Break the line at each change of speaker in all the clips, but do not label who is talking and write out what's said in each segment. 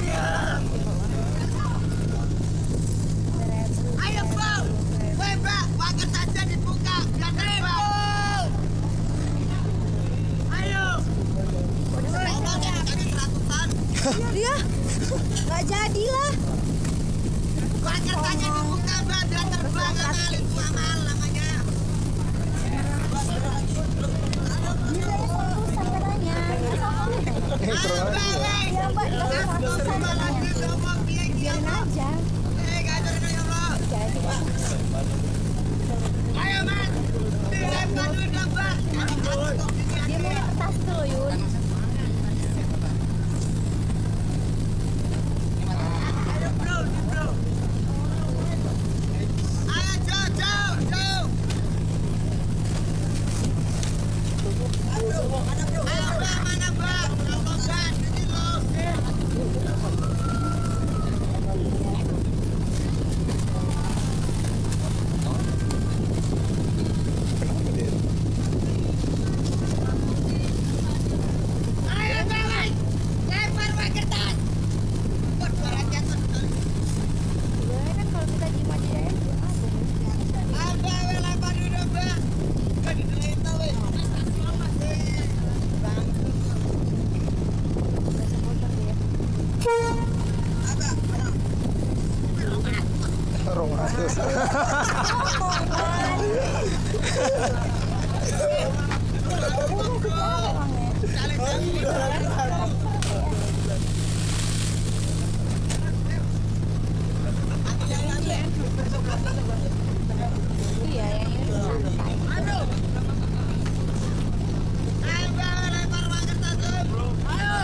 Ayo bang, woi bang, waket saja dibuka, biar terbang. Ayo.
Iya, nggak jadilah.
Waket saja dibuka, bang, biar terbang. Itu amal namanya.
Iya, Mbak, biarin aja. Jadi,
Ayo man, dilempar dulu bang.
dia mau kertas dulu, Yun.
Ayo bro, bro. Ayo jauh. Ayo bang, mana bang? Rombongan, ini loh. Ayo bang, lempar waketan. Buat suaranya tuh.
Iya, kan kalau kita diem aja ya.
Apa we lempar dulu bang? Gak didelain tau we.
Rong ratus.
Iya, yang ini santai.
Aduh. Ayo bang, lempar waketan tuh. Ayo.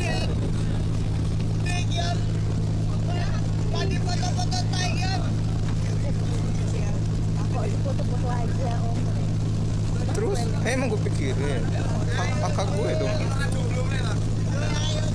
Tiger. Lagi foto-foto tiger.
Kok foto-foto aja, Om.
Terus emang gue pikirin kakak gue dong.
Ayo